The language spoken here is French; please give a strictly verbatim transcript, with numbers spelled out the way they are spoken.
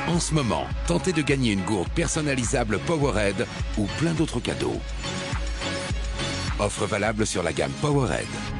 En ce moment, tentez de gagner une gourde personnalisable Powerade ou plein d'autres cadeaux. Offre valable sur la gamme Powerade.